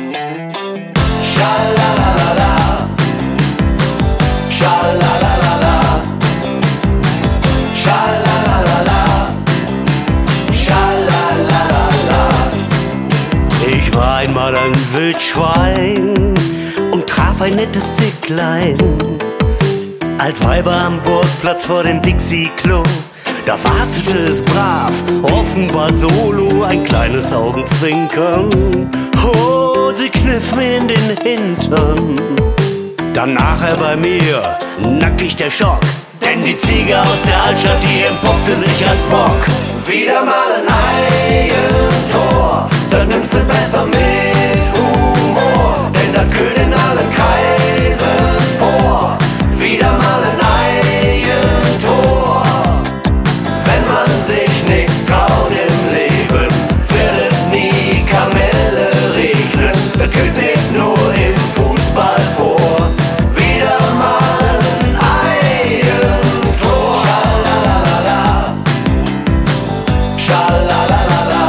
Schalalala, schalalala, schalalala, schalalala. Ich war einmal ein Wildschwein und traf ein nettes Zicklein. Altweiber am Burgplatz vor dem Dixie-Klo. Da wartete es brav, offenbar solo, ein kleines Augenzwinkern. Oh, sie kniff mir in den Hintern. Dann nachher bei mir, nackig der Schock. Denn die Ziege aus der Altstadt, die entpuppte sich als Bock. Wieder mal ein Eigentor, dann nimmst du besser mit Humor, denn da kühlt in allen Kreisen vor. Wieder mal ein Eigentor, wenn man sich nichts traut im Leben, wird es nie Kamelle regnen. Das kühlt nicht nur im Fußball vor. Wieder mal ein Eigentor. Schalalala, schalalala,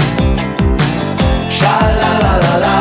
schalalala,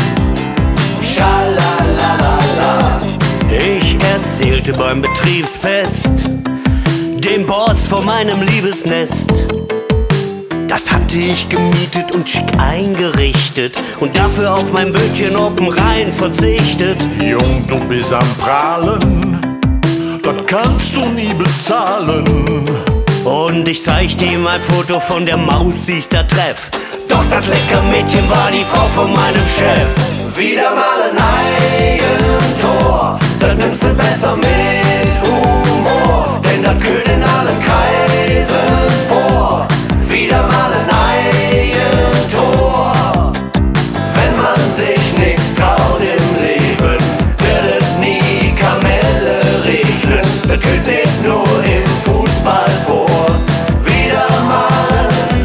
schalalala. Ich erzählte beim Betriebsfest dem Boss von meinem Liebesnest. Das hatte ich gemietet und schick eingerichtet und dafür auf mein Bötchen oben rein verzichtet. Jung, du bist am Prahlen, das kannst du nie bezahlen. Und ich zeigte ihm ein Foto von der Maus, die ich da treff. Doch das leckere Mädchen war die Frau von meinem Chef. Wieder mal ein Eigentor, dann nimmst du besser mit Humor, denn das kühlt in allen Kreisen vor. Wieder mal ein Eigentor, wenn man sich nichts traut im Leben, wird es nie Kamelle regnen. Das kühlt nicht nur im Fußball vor. Wieder mal ein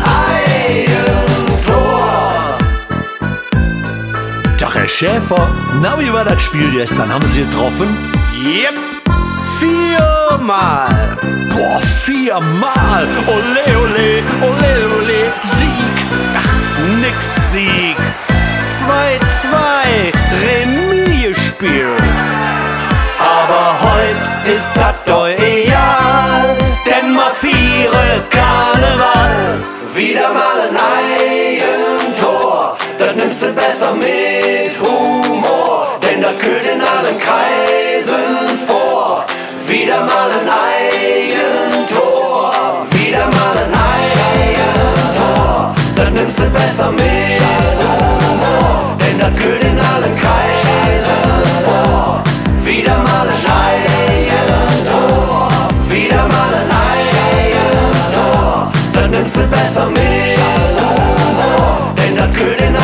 Eigentor. Tag, Herr Schäfer. Na, wie war das Spiel gestern? Haben Sie getroffen? Yep, 4-mal. Boah, 4-mal. Ole, ole, ole, ole. Sieg. Ach, nix Sieg. 2-2, Remis gespielt. Aber heut ist das doch egal, denn mal 4 Karneval. Wieder mal ein Eigentor, das nimmst du besser mit Humor, denn das kühlt in allen Kreisen vor. Wieder mal ein Eigentor, wieder mal ein Eigentor, das nimmst du besser mit Humor, denn das kühlt in allen Kreisen vor. Wieder mal ein Eigentor, wieder mal ein Eigentor, dann nimmst du besser mit Humor, denn das kühlt in